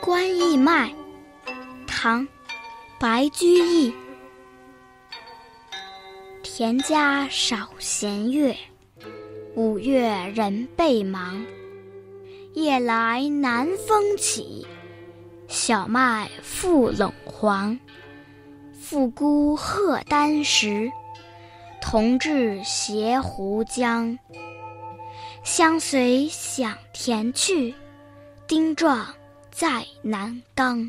关义麦，唐·白居易。田家少闲月，五月人备忙。夜来南风起，小麦复陇黄。复姑贺丹时，同至斜湖江。相随响田去，丁壮在南冈。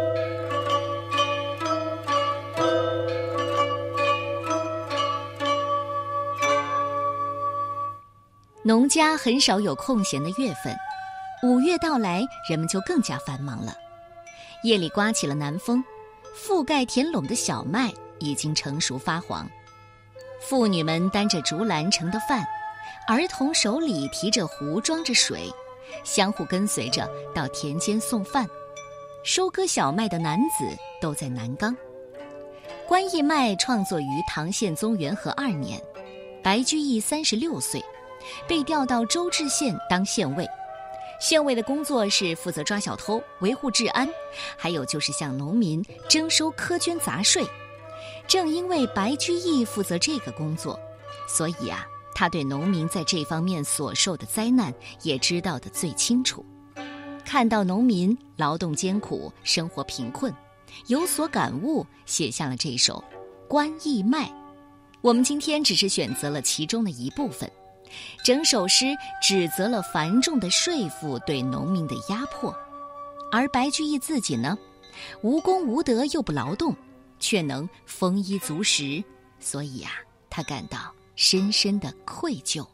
农家很少有空闲的月份，5月到来，人们就更加繁忙了。夜里刮起了南风，覆盖田垄的小麦已经成熟发黄。妇女们担着竹篮盛的饭，儿童手里提着壶装着水，相互跟随着到田间送饭。收割小麦的男子都在南冈。关义麦创作于唐宪宗元和2年，白居易36岁，被调到周至县当县尉。县尉的工作是负责抓小偷、维护治安，还有就是向农民征收苛捐杂税。正因为白居易负责这个工作，所以他对农民在这方面所受的灾难也知道得最清楚。看到农民劳动艰苦，生活贫困，有所感悟，写下了这首《关义麦》。我们今天只是选择了其中的一部分，整首诗指责了繁重的税赋对农民的压迫。而白居易自己呢，无功无德又不劳动，却能丰衣足食，所以他感到深深的愧疚。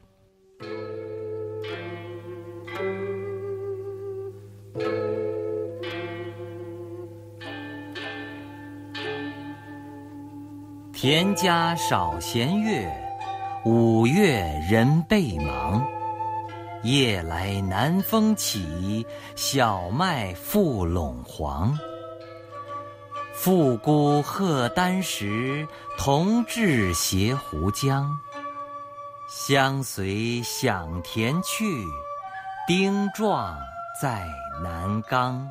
田家少闲月，5月人备忙。夜来南风起，小麦复陇黄。复姑贺丹时，同至斜湖江。相随响田去，丁壮在南冈。